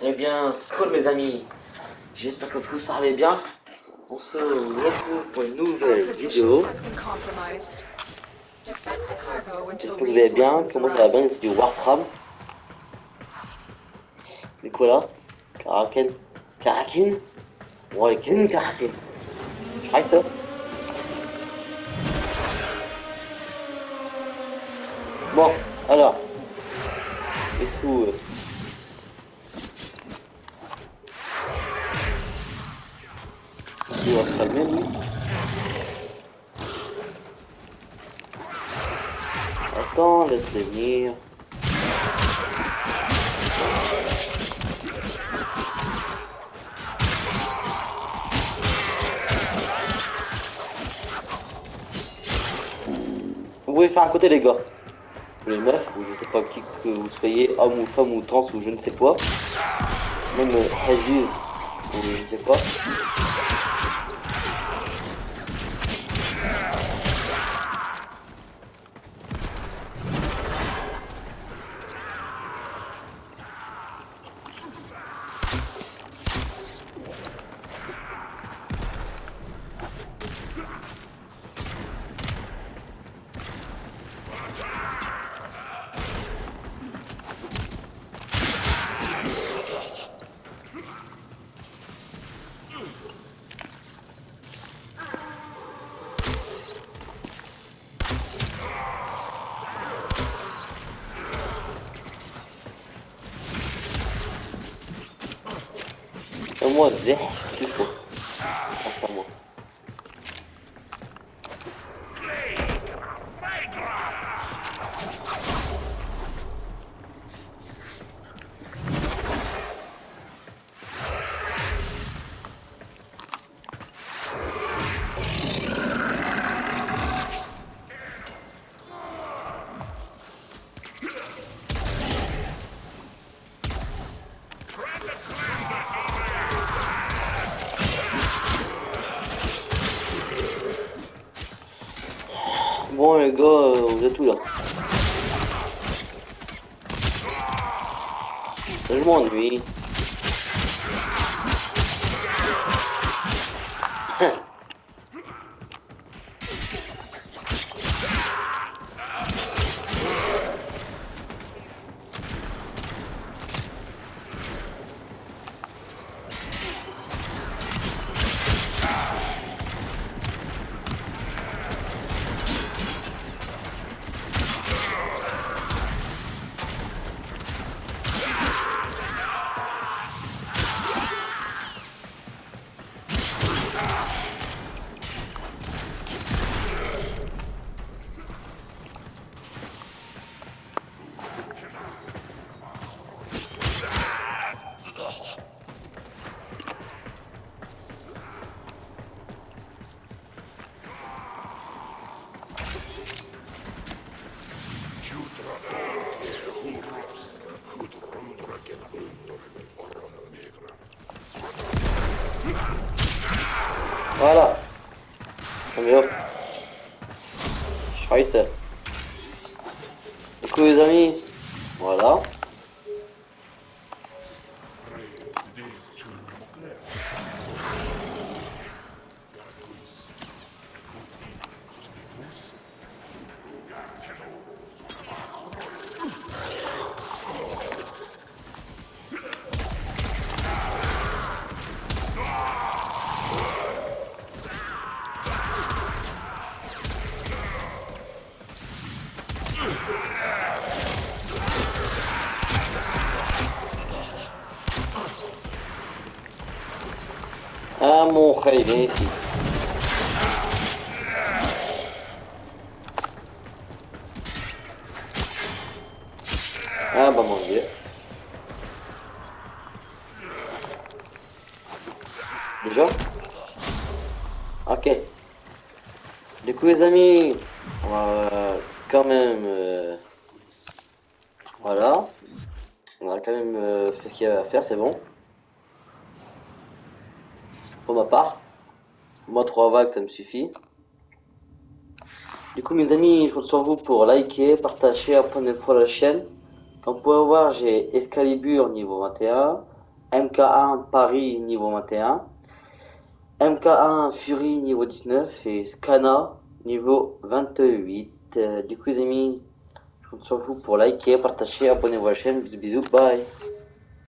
Eh bien, c'est cool mes amis. J'espère que vous allez bien. On se retrouve pour une nouvelle vidéo. J'espère que vous allez bien. Comment ça va bien? C'est du Warframe. C'est quoi là? Karaken. Karakin? Oh, les Kevin Karakin. Scheiße. Bon, alors. Les sous. Il va se calmer lui. Attends, laisse-les venir. Vous pouvez faire un côté les gars. Ou les meufs, ou je sais pas qui que vous soyez, homme ou femme ou trans ou je ne sais quoi. Même Aziz, ou je ne sais pas. Moi, zeh, touche pas. Face à moi. Bon les gars, vous êtes où là? Je m'ennuie. Voilà. Allez hop. Scheiße. Du coup les amis, voilà. Ah mon frère, il est ici. Ah bah mon dieu. Déjà? Ok. Du coup les amis, on va quand même... voilà. On a quand même fait ce qu'il y avait à faire, c'est bon. Pour ma part. Moi 3 vagues ça me suffit. Du coup mes amis, je compte sur vous pour liker, partager, abonnez-vous à la chaîne. Comme vous pouvez voir, j'ai Excalibur niveau 21. MK1 Paris niveau 21, MK1 Fury niveau 19 et Scana niveau 28. Du coup les amis, je compte sur vous pour liker, partager, abonnez-vous à la chaîne. Bisous bisous, bye.